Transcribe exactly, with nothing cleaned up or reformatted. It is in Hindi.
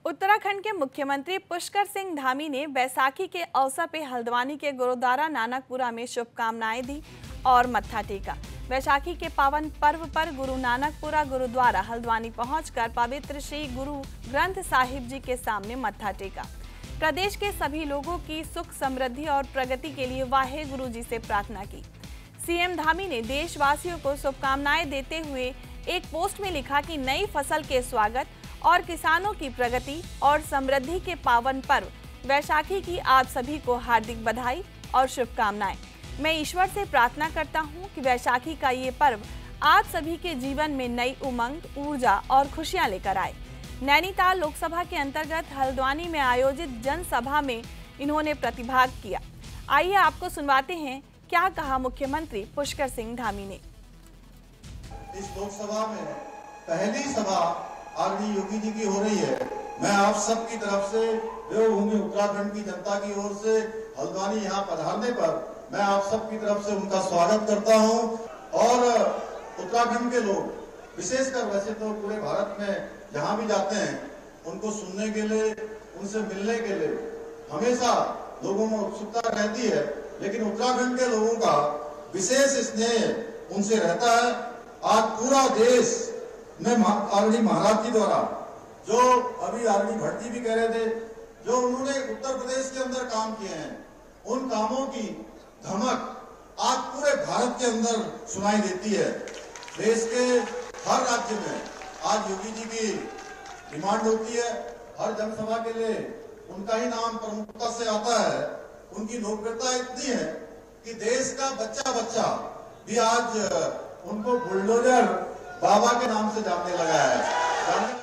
उत्तराखंड के मुख्यमंत्री पुष्कर सिंह धामी ने बैसाखी के अवसर पर हल्द्वानी के गुरुद्वारा नानकपुरा में शुभकामनाएं दी और मत्था टेका। बैसाखी के पावन पर्व पर गुरु नानकपुरा गुरुद्वारा हल्द्वानी पहुंचकर पवित्र श्री गुरु ग्रंथ साहिब जी के सामने मत्था टेका। प्रदेश के सभी लोगों की सुख समृद्धि और प्रगति के लिए वाहे गुरु जी से प्रार्थना की। सीएम धामी ने देशवासियों को शुभकामनाएं देते हुए एक पोस्ट में लिखा कि नई फसल के स्वागत और किसानों की प्रगति और समृद्धि के पावन पर्व वैशाखी की आप सभी को हार्दिक बधाई और शुभकामनाएं। मैं ईश्वर से प्रार्थना करता हूं कि वैशाखी का ये पर्व आप सभी के जीवन में नई उमंग, ऊर्जा और खुशियां लेकर आए। नैनीताल लोकसभा के अंतर्गत हल्द्वानी में आयोजित जनसभा में इन्होंने प्रतिभाग किया। आइए आपको सुनवाते हैं क्या कहा मुख्यमंत्री पुष्कर सिंह धामी ने। इस लोकसभा में पहली सभा आदरणीय योगी जी की हो रही है। मैं आप सब की तरफ से देवभूमि उत्तराखंड की जनता की ओर से हल्द्वानी यहाँ पधारने पर मैं आप सब की तरफ से उनका स्वागत करता हूँ। और उत्तराखंड के लोग विशेषकर, वैसे तो पूरे भारत में जहाँ भी जाते हैं उनको सुनने के लिए, उनसे मिलने के लिए हमेशा लोगों में उत्सुकता रहती है, लेकिन उत्तराखंड के लोगों का विशेष स्नेह उनसे रहता है। आज पूरा देश में आदरणीय महाराज जी द्वारा, जो अभी आदरणीय भट्टी भी कह रहे थे, जो उन्होंने उत्तर प्रदेश के अंदर काम किए हैं, उन कामों की धमक आज पूरे भारत के अंदर सुनाई देती है। देश के हर राज्य में आज योगी जी की डिमांड होती है। हर जनसभा के लिए उनका ही नाम प्रमुखता से आता है। उनकी लोकप्रियता इतनी है कि देश का बच्चा बच्चा भी आज उनको बुलडोजर बाबा के नाम से जानने लगा है।